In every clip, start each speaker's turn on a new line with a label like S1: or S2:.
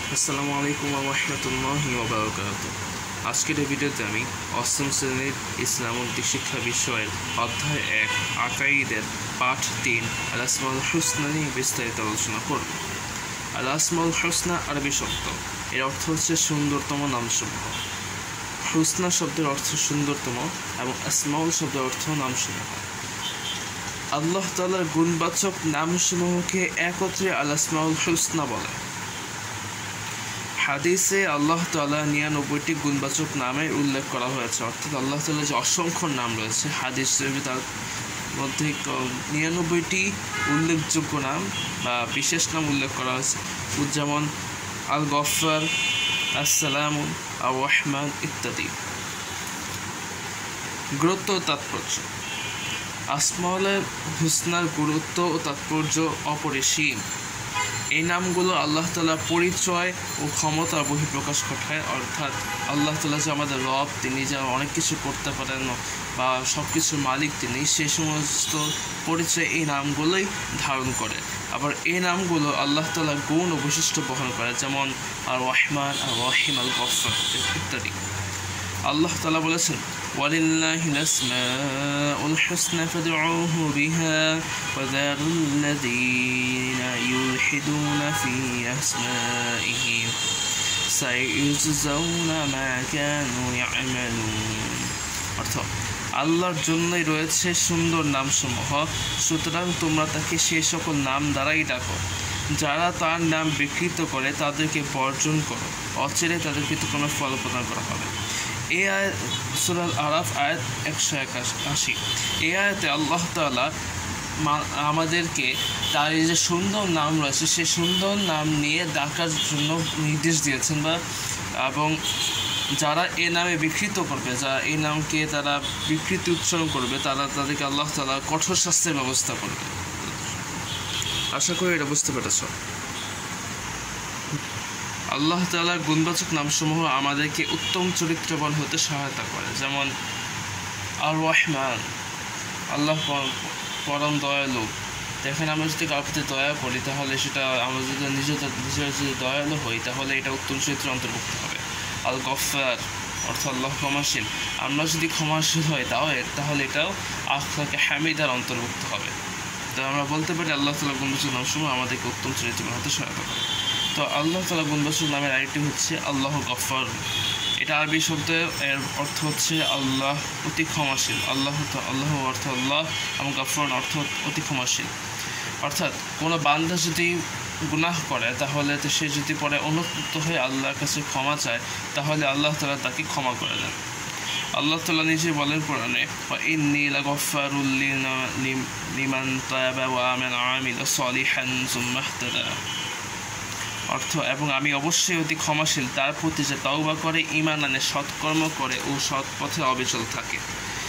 S1: আসসালামু আলাইকুম ওয়া রাহমাতুল্লাহি ওয়া বারাকাতুহু। আজকের এই ভিডিওতে আমি অষ্টম শ্রেণীর ইসলাম ও শিক্ষা বিষয়ের অধ্যায় 1 আকাইদের পাঠ 3 আল আসমাউল হুসনা নিয়ে বিস্তারিত আলোচনা করব। আল আসমাউল হুসনা আরবি শব্দ, এর অর্থ হচ্ছে সুন্দরতম নামসমূহ। হুসনা শব্দের অর্থ সুন্দরতম এবং আসমাউল শব্দের অর্থ নামসমূহ। আল্লাহ তাআলার গুণবাচক নামসমূহকে একত্রে আল আসমাউল হুসনা বলে। হাদিসে আল্লাহ তাআলা 99টি গুণবাচক নামের উল্লেখ করা হয়েছে, অর্থাৎ আল্লাহ তাআলার যে অসংখ্য নাম রয়েছে হাদিস শরীফে তার মধ্যে 99টি উল্লেখযোগ্য নাম বা বিশেষ নাম উল্লেখ করা হয়েছে, যেমন আল গফফার, আসসালামু, আর রহমান ইত্যাদি। গুরুত্ব ও তাৎপর্য। আসমাউল হুসনার গুরুত্ব ও তাৎপর্য অপরিসীম। এই নামগুলো আল্লাহ তাআলার পরিচয় ও ক্ষমতার বহিঃপ্রকাশ ঘটায়, অর্থাৎ আল্লাহ তাআলা যে আমাদের রব, তিনি যা অনেক কিছু করতে পারেন বা সব কিছুর মালিক তিনি, সেই সমস্ত পরিচয় এই নামগুলোই ধারণ করে। আবার এই নামগুলো আল্লাহ তাআলার গুণ ও বৈশিষ্ট্য বহন করে, যেমন আর রহমান, আর রহিম, আল গফফার ইত্যাদি। আল্লাহ তাআলা বলেছেন, ওয়ালিল্লাহিল আসমাউল হুসনা ফাদউহু বিহা ওয়া যারুল্লাযীনা ইউলহিদুনা ফি আসমাইহি সাইয়ুজজাউনা মা কানু ইয়ামালুন। অর্থাৎ আল্লাহর জন্যই রয়েছে সুন্দর নামসমূহ, সুতরাং তোমরা তাকে সেই সকল নাম দ্বারাই ডাকো। যারা তার নাম বিকৃত করে তাদেরকে বর্জন করো, অচিরে তাদেরকে কোনো ফল প্রদান করা হবে। এই আয়াত সূরা আরাফ আয়াত 181। এই আয়াতে আল্লাহ তাআলা আমাদেরকে তার এই যে সুন্দর নাম রয়েছে সেই সুন্দর নাম নিয়ে ডাকার জন্য নির্দেশ দিয়েছেন, এবং যারা এই নামে বিকৃত করবে, যারা এই নামকে তারা বিকৃতি উচ্চারণ করবে, তাদেরকে আল্লাহ তাআলা কঠোর শাস্তির ব্যবস্থা করবে। আশা করি এটা বুঝতে পেরেছ। আল্লাহ তাআলার গুণবাচক নামসমূহ আমাদেরকে উত্তম চরিত্রবান হতে সহায়তা করে, যেমন আর রহমান, আল্লাহ পরম দয়ালু। দেখেন, আমরা যদি কারোর প্রতি দয়া করি তাহলে সেটা, আমরা যদি নিজেরা যদি দয়ালু হই তাহলে এটা উত্তম চরিত্রের অন্তর্ভুক্ত হবে। আল গফফার অর্থাৎ আল্লাহ ক্ষমাশীল, আমরা যদি ক্ষমাশীল হই তাহলে এটাও আখলাকে হামিদার অন্তর্ভুক্ত হবে। তো আমরা বলতে পারি আল্লাহ তাআলার গুণবাচক নামসমূহ আমাদেরকে উত্তম চরিত্রবান হতে সহায়তা করে। তো আল্লাহ তাআলা গুণবাচক নামের আরেকটি হচ্ছে আল্লাহ গফফার। এটা আরবি শব্দ, এর অর্থ হচ্ছে আল্লাহ অতি ক্ষমাশীল। আল্লাহ অর্থ আল্লাহ এবং গফফার অর্থ অতি ক্ষমাশীল। অর্থাৎ কোনো বান্দা যদি গুনাহ করে তাহলে সে যদি পরে অনুতপ্ত হয়ে আল্লাহর কাছে ক্ষমা চায় তাহলে আল্লাহ তাআলা তাকে ক্ষমা করে দেন। আল্লাহ তাআলা নিজে বলেন কোরআনে, ওয়া ইন্নী লাগফফারুল লিমান তাবা ওয়া আমিলা সালিহান সুম্মা ইহতাদা। অর্থ, এবং আমি অবশ্যই অতি ক্ষমাশীল তার প্রতি যে তওবা করে, ঈমান আনে, সৎকর্ম করে ও সৎ পথে অবিচল থাকে।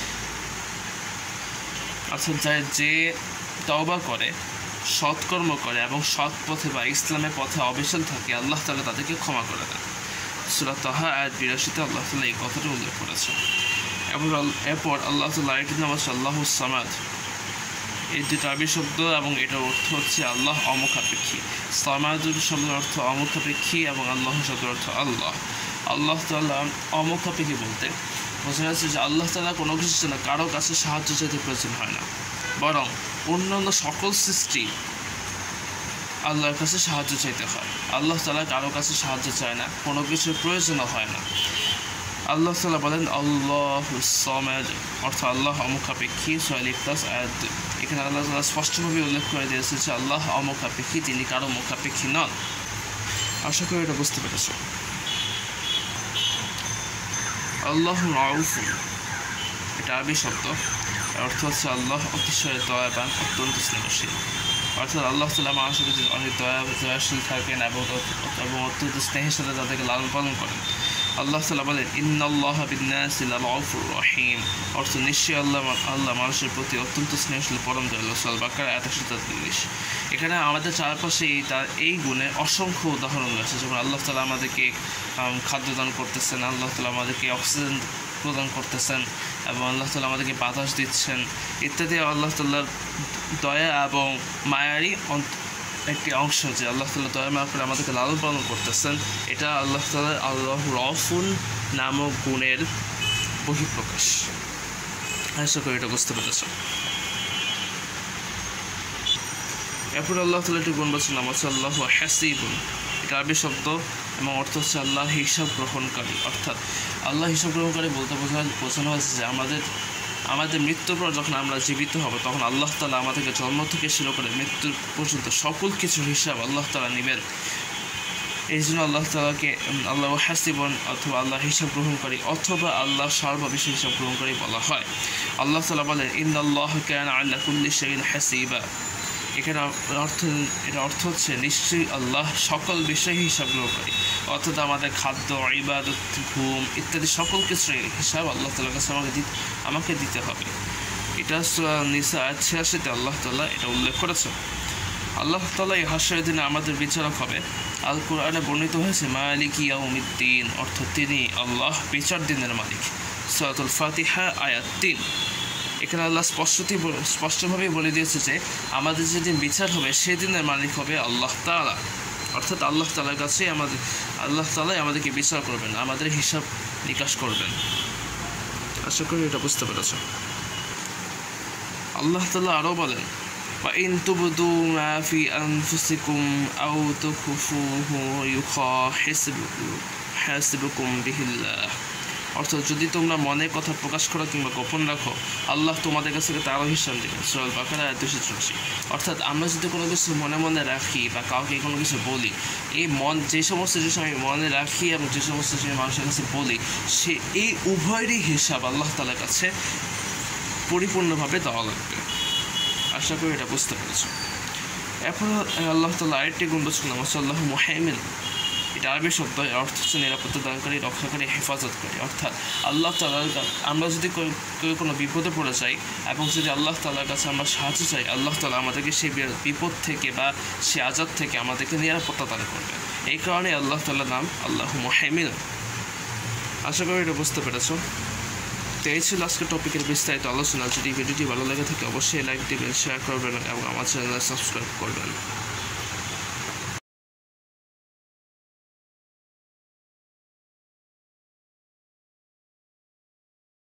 S1: অর্থাৎ যে তওবা করে, সৎকর্ম করে এবং সৎ পথে বা ইসলামের পথে অবিচল থাকে, আল্লাহ তাআলা তাদেরকে ক্ষমা করে দেন। সূরা তাহা আয়াত 82-তে আল্লাহ তাআলা এই কথাটা উল্লেখ করেছেন। এরপর আল্লাহ তাআলা আরেকটি নাম আছে আল্লাহুস সামাদ। এই দুটো আরবি শব্দ এবং এটার অর্থ হচ্ছে আল্লাহ অমুখাপেক্ষী। সামাদুর শব্দের অর্থ অমুখাপেক্ষী এবং আল্লাহ শব্দের অর্থ আল্লাহ। আল্লাহ তাআলা অমুখাপেক্ষী বলতে বোঝা যাচ্ছে যে আল্লাহ তাআলা কোনো কিছুর জন্য কারো কাছে সাহায্য চাইতে প্রয়োজন হয় না, বরং অন্যান্য সকল সৃষ্টি আল্লাহর কাছে সাহায্য চাইতে হয়। আল্লাহ তাআলা কারো কাছে সাহায্য চায় না, কোনো কিছুর প্রয়োজনও হয় না। আল্লাহ তাআলা বলেন আল্লাহুস সামাদ, অর্থাৎ আল্লাহ অমুখাপেক্ষী। সূরা ইখলাস আয়াত 2। এখানে আল্লাহ তাআলা স্পষ্টভাবে উল্লেখ করে দিয়েছে যে আল্লাহ অমুখাপেক্ষী, তিনি কারো মুখাপেক্ষী নন। আশা করি এটা বুঝতে পেরেছ। আল্লাহু রাউফ, এটা আরবি শব্দ, অর্থ হচ্ছে আল্লাহ অতিশয় দয়াবান, অত্যন্ত স্নেহশীল। অর্থাৎ আল্লাহ তাআলা মানুষের প্রতি অনেক দয়াশীল থাকেন এবং অত্যন্ত স্নেহের সাথে তাদেরকে লালন পালন করেন। আল্লাহ তাআলা বলেন, ইন্নাল্লাহা বিন-নাসি লারাউফুর রহিম। অর্থ, নিশ্চয়ই আল্লাহ মানুষের প্রতি অত্যন্ত স্নেহশীল, পরম দয়ালু। সূরা আল বাকারা আয়াত 143। এখানে আমাদের চারপাশে তার এই গুণে অসংখ্য উদাহরণ রয়েছে, যেমন আল্লাহ তাআলা আমাদেরকে খাদ্য দান করতেছেন, আল্লাহ তাআলা আমাদেরকে অক্সিজেন প্রদান করতেছেন এবং আল্লাহ তাআলা আমাদেরকে বাতাস দিচ্ছেন ইত্যাদি। আল্লাহ তাআলার দয়া এবং মায়ারই একটি অংশ যে আল্লাহ তাআলা দয়া মায়া করে আমাদেরকে লালন পালন করতেছেন, এটা আল্লাহ তাআলার আল্লাহ রাউফুন নামক গুণের বহিঃপ্রকাশ। আশা করি এটা বুঝতে পেরেছ। এরপর আল্লাহ তাআলা একটি গুণবাচক নাম আছে আল্লাহু হাসিবুন। এটা আরবি শব্দ এবং অর্থ হচ্ছে আল্লাহ হিসাব গ্রহণকারী। অর্থাৎ আল্লাহ হিসাব গ্রহণকারী বলতে বোঝানো হয়েছে যে আমাদের মৃত্যুর পর যখন আমরা জীবিত হব তখন আল্লাহ তাআলা আমাদেরকে জন্ম থেকে শুরু করে মৃত্যুর পর্যন্ত সকল কিছুর হিসাব আল্লাহ তাআলা নেবেন। এই জন্য আল্লাহ তাআলাকে আল্লাহ হাসিবন অথবা আল্লাহ হিসাব গ্রহণকারী অথবা আল্লাহ সর্ববিষয়ে হিসাব গ্রহণকারী বলা হয়। আল্লাহ তাআলা বলেন ইন্নাল্লাহা কানা আলা কুল্লি শাইইন হাসিবা। এখানে এটা অর্থ হচ্ছে নিশ্চয়ই আল্লাহ সকল বিষয়ে হিসাব গ্রহণকারী, অর্থাৎ আমাদের খাদ্য, ইবাদত, ঘুম ইত্যাদি সকল কিছুর হিসাব আল্লাহ তাআলার কাছে আমাকে দিতে হবে। এটা সূরা নিসা 86-তে আল্লাহ তাআলা এটা উল্লেখ করেছেন। আল্লাহ তাআলা এই হাসরের দিনে আমাদের বিচারক হবে। আল কোরআনে বর্ণিত হয়েছে মালিকি ইয়াউমিদ্দিন, অর্থ তিনি আল্লাহ বিচার দিনের মালিক। সূরাতুল ফাতিহা আয়াত 3। এখানে আল্লাহ স্পষ্টভাবে বলে দিয়েছে যে আমাদের যেদিন বিচার হবে সেদিনের মালিক হবে আল্লাহ তাআলা, অর্থাৎ আল্লাহ তাআলার কাছে আল্লাহ তাআলাই আমাদেরকে বিচার করবেন, আমাদের হিসাব নিকাশ করবেন। আশা করি এটা বুঝতে পেরেছ। আল্লাহ তাআলা আরও বলেন وَإِن تُبْدُوا مَا فِي أَنفُسِكُمْ أَوْ تُخْفُوهُ يُحَاسِبُكُم بِهِ اللَّهُ। অর্থাৎ যদি তোমরা মনের কথা প্রকাশ করো কিংবা গোপন রাখো আল্লাহ তোমাদের কাছে তারও হিসাব দেবেন। সূরা আল বাকারা আয়াত 284। অর্থাৎ আমরা যদি কোনো কিছু মনে মনে রাখি বা কাউকে কোনো কিছু বলি, এই যে সমস্ত জিনিস আমি মনে রাখি এবং যে সমস্ত জিনিস মানুষের কাছে বলি, এই উভয়েরই হিসাব আল্লাহ তাআলার কাছে পরিপূর্ণভাবে দেওয়া লাগবে। আশা করি এটা বুঝতে পেরেছ। এখন আল্লাহ তাআলা আরেকটি গুণবাচক নাম আছে আল্লাহু মুহাইমিন। এটা আরবি শব্দ, এর অর্থ হচ্ছে নিরাপত্তা দানকারী, রক্ষাকারী, হেফাজতকারী। অর্থাৎ আল্লাহ তাআলার আমরা যদি কোনো বিপদে পড়ে যাই এবং যদি আল্লাহ তাআলার কাছে আমরা সাহায্য চাই, আল্লাহ তাআলা আমাদেরকে সেই বিপদ থেকে বা সেই আযাব থেকে আমাদেরকে নিরাপত্তা দান করবে। এই কারণে আল্লাহ তাআলার নাম আল্লাহু মুহাইমিন। আশা করি এটা বুঝতে পেরেছ। তো এই ছিল আজকের টপিকের বিস্তারিত আলোচনা। যদি ভিডিওটি ভালো লেগে থাকে অবশ্যই লাইক দেবেন, শেয়ার করবেন এবং আমার চ্যানেলে সাবস্ক্রাইব করবেন।